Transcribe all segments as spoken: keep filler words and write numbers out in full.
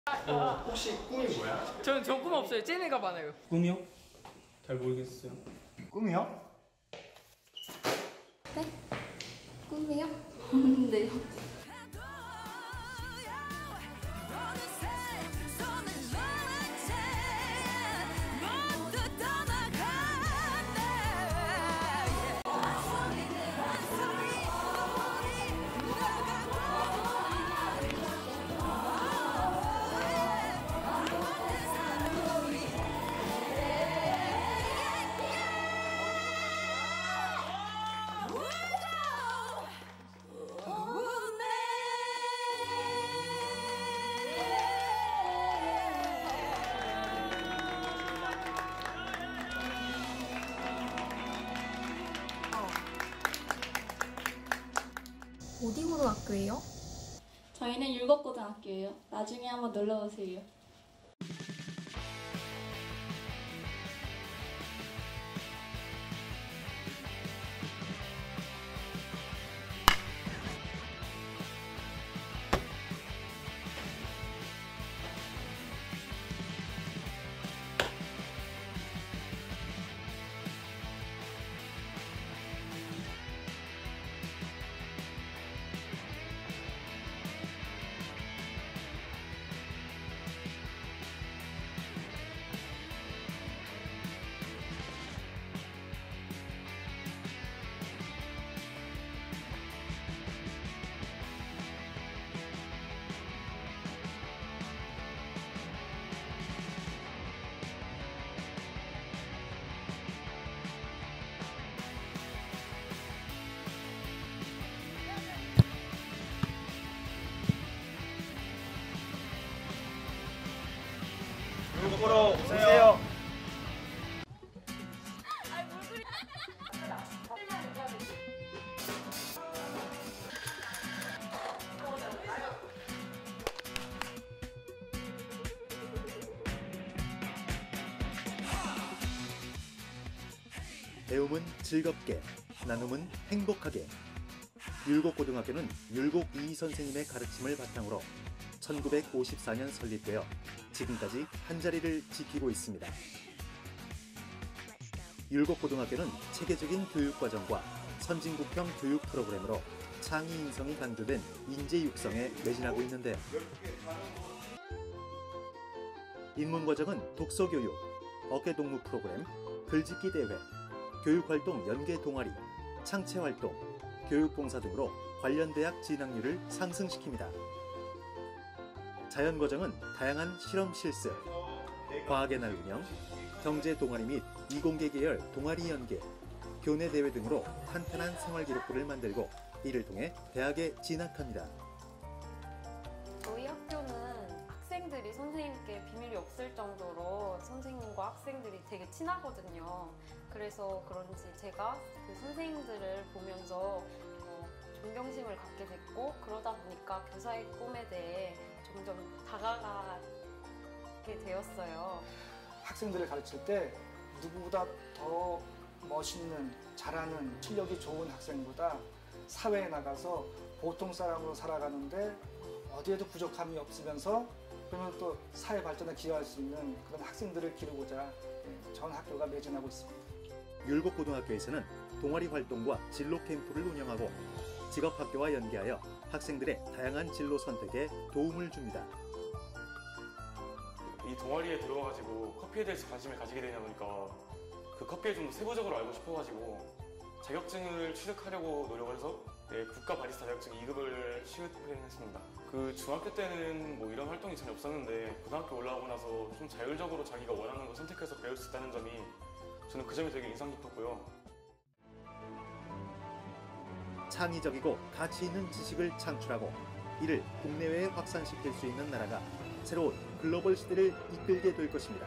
어, 혹시 꿈이 뭐야? 저는 저 꿈 없어요. 쟤네가 많아요. 꿈이요? 잘 모르겠어요. 꿈이요? 네? 꿈이요? 네요. 어디 고등학교예요? 저희는 율곡고등학교예요. 나중에 한번 놀러 오세요. 보러 오세요. 배움은 즐겁게, 나눔은 행복하게. 율곡고등학교는 율곡 이희 선생님의 가르침을 바탕으로 천구백오십사 년 설립되어 지금까지 한자리를 지키고 있습니다. 율곡고등학교는 체계적인 교육과정과 선진국형 교육 프로그램으로 창의 인성이 강조된 인재 육성에 매진하고 있는데요. 입문과정은 독서교육, 어깨동무 프로그램, 글짓기 대회, 교육활동 연계 동아리, 창체활동, 교육봉사 등으로 관련 대학 진학률을 상승시킵니다. 자연과정은 다양한 실험 실습, 과학의 날 운영, 경제 동아리 및 이공계 계열 동아리 연계, 교내 대회 등으로 탄탄한 생활기록부를 만들고 이를 통해 대학에 진학합니다. 저희 학교는 학생들이 선생님께 비밀이 없을 정도로 선생님과 학생들이 되게 친하거든요. 그래서 그런지 제가 그 선생님들을 보면서 어, 존경심을 갖게 됐고, 그러다 보니까 교사의 꿈에 대해 점점 다가가게 되었어요. 학생들을 가르칠 때 누구보다 더 멋있는, 잘하는, 실력이 좋은 학생보다 사회에 나가서 보통 사람으로 살아가는데 어디에도 부족함이 없으면서 그러면 또 사회 발전에 기여할 수 있는 그런 학생들을 기르고자 전 학교가 매진하고 있습니다. 율곡고등학교에서는 동아리 활동과 진로 캠프를 운영하고 직업학교와 연계하여 학생들의 다양한 진로 선택에 도움을 줍니다. 이 동아리에 들어와가지고 커피에 대해서 관심을 가지게 되다 보니까 그 커피에 좀 더 세부적으로 알고 싶어가지고 자격증을 취득하려고 노력을 해서 네, 국가 바리스타 자격증 이 급을 취득했습니다. 그 중학교 때는 뭐 이런 활동이 전혀 없었는데 고등학교 올라오고 나서 좀 자율적으로 자기가 원하는 걸 선택해서 배울 수 있다는 점이 저는 그 점이 되게 인상 깊었고요. 창의적이고 가치 있는 지식을 창출하고 이를 국내외에 확산시킬 수 있는 나라가 새로운 글로벌 시대를 이끌게 될 것입니다.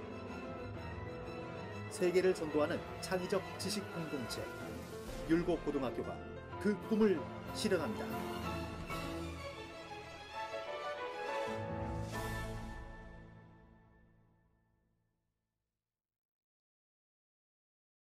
세계를 선도하는 창의적 지식 공동체 율곡고등학교가 그 꿈을 실현합니다.